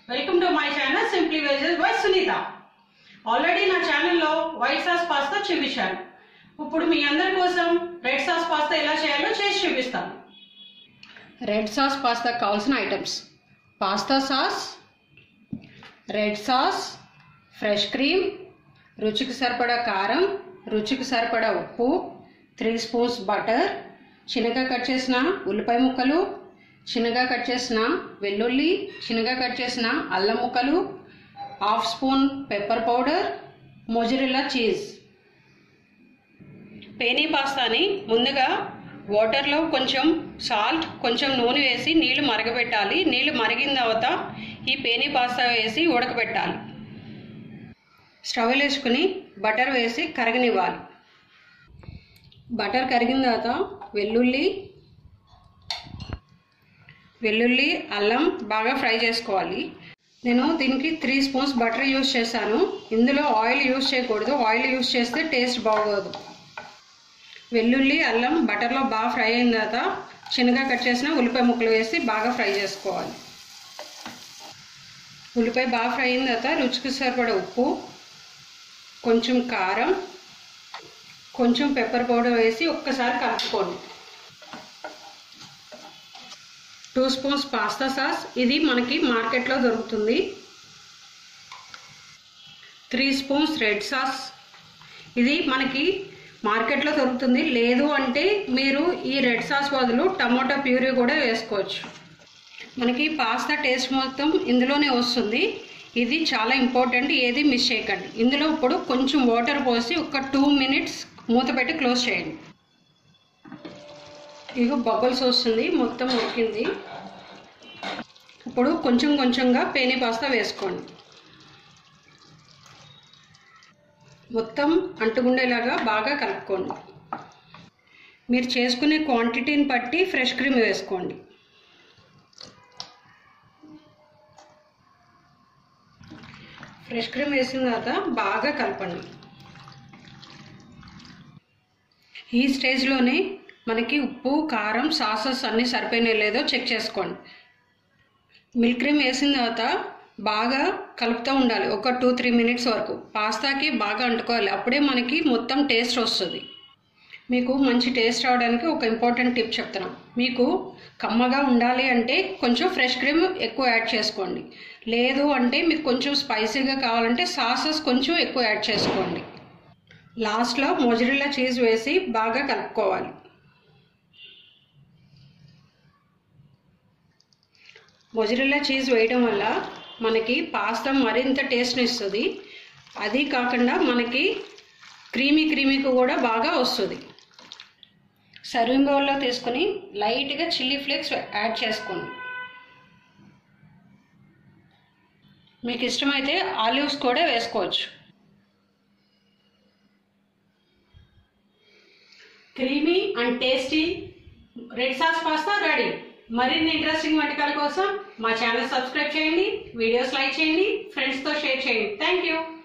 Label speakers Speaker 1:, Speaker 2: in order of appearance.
Speaker 1: Welcome to my channel simply veggies by Sunitha. Already నా ఛానల్లో white sauce pasta చూపించాను. ఇప్పుడు మీ అందరి కోసం రెడ్ సాస్ పాస్తా ఎలా చేయాలో చేసి చూపిస్తాను. రెడ్ సాస్ పాస్తా కావాల్సిన items: pasta sauce, red sauce, fresh cream, రుచికి సరిపడా కారం, రుచికి సరిపడా ఉప్పు, 3 స్పూన్స్ బటర్, చిన్నగా కట్ చేసిన ఉల్లిపాయ ముక్కలు, చిన్నగా కట్ చేసిన వెల్లుల్లి, చిన్నగా కట్ చేసిన అల్లం ముక్కలు, 1/2 spoon pepper powder, mozzarella cheese. Penne పాస్తాని ముందుగా వాటర్లో కొంచెం సాల్ట్, కొంచెం నూనె వేసి నీళ్లు మరగబెట్టాలి. నీళ్లు మరిగిన తర్వాత ఈ పేనీ పాస్తా వేసి ఉడకబెట్టాలి. స్టవ్ వేసుకుని బటర్ వేసి కరగనివ్వాలి. బటర్ కరిగిన తర్వాత వెల్లుల్లి అల్లం బాగా ఫ్రై చేసుకోవాలి. నేను దీనికి 3 స్పూన్స్ బటర్ యూజ్ చేశాను. ఇందులో ఆయిల్ యూజ్ చేయకూడదు. ఆయిల్ యూజ్ చేస్తే టేస్ట్ బాగోదు. వెల్లుల్లి అల్లం బటర్లో బాగా ఫ్రై అయిన తర్వాత చిన్నగా కట్ చేసిన ఉల్లిపాయ ముక్కలు వేసి బాగా ఫ్రై చేసుకోవాలి. ఉల్లిపాయ బాగా ఫ్రై అయిన తర్వాత రుచికి సరిపడా ఉప్పు, కొంచెం కారం, కొంచెం పెప్పర్ పౌడర్ వేసి ఒక్కసారి కలుపుకోండి. 2 స్పూన్స్ పాస్తా సాస్, ఇది మనకి మార్కెట్లో దొరుకుతుంది. 3 స్పూన్స్ రెడ్ సాస్, ఇది మనకి మార్కెట్లో దొరుకుతుంది. లేదు అంటే మీరు ఈ రెడ్ సాస్ బదులు టమోటా ప్యూరీ కూడా వేసుకోవచ్చు. మనకి పాస్తా టేస్ట్ మొత్తం ఇందులోనే వస్తుంది. ఇది చాలా ఇంపార్టెంట్, ఏది మిస్ చేయకండి. ఇందులో ఇప్పుడు కొంచెం వాటర్ పోసి ఒక 2 మినిట్స్ మూత పెట్టి క్లోజ్ చేయండి. ఇగో బబుల్స్ వస్తుంది, మొత్తం ఉడికింది. ఇప్పుడు కొంచెం కొంచెంగా పేనీ పాస్తా వేసుకోండి. మొత్తం అంటుగుండేలాగా బాగా కలుపుకోండి. మీరు చేసుకునే క్వాంటిటీని బట్టి ఫ్రెష్ క్రీమ్ వేసుకోండి. ఫ్రెష్ క్రీమ్ వేసిన తర్వాత బాగా కలపండి. ఈ స్టేజ్లోనే మనకి ఉప్పు, కారం, సాసెస్ అన్నీ సరిపోయినాయో లేదో చెక్ చేసుకోండి. మిల్క్ క్రీమ్ వేసిన తర్వాత బాగా కలుపుతూ ఉండాలి. ఒక 2-3 మినిట్స్ వరకు పాస్తాకి బాగా అంటుకోవాలి. అప్పుడే మనకి మొత్తం టేస్ట్ వస్తుంది. మీకు మంచి టేస్ట్ రావడానికి ఒక ఇంపార్టెంట్ టిప్ చెప్తున్నాం. మీకు కమ్మగా ఉండాలి అంటే కొంచెం ఫ్రెష్ క్రీమ్ ఎక్కువ యాడ్ చేసుకోండి. లేదు అంటే మీకు కొంచెం స్పైసీగా కావాలంటే సాసెస్ కొంచెం ఎక్కువ యాడ్ చేసుకోండి. లాస్ట్లో మొజరెల్లా చీజ్ వేసి బాగా కలుపుకోవాలి. మొజరెల్లా చీజ్ వేయడం వల్ల మనకి పాస్తా మరింత టేస్ట్ని ఇస్తుంది. అది కాకుండా మనకి క్రీమీగా కూడా బాగా వస్తుంది. సర్వింగ్ బౌల్లో తీసుకుని లైట్గా చిల్లీ ఫ్లేక్స్ యాడ్ చేసుకోండి. మీకు ఇష్టమైతే ఆలివ్స్ కూడా వేసుకోవచ్చు. Creamy and tasty red sauce pasta ready. మరిన్ని ఇంట్రెస్టింగ్ వంటకాల కోసం మా ఛానల్ సబ్స్క్రైబ్ చేయండి, వీడియోస్ లైక్ చేయండి, ఫ్రెండ్స్తో షేర్ చేయండి. Thank you.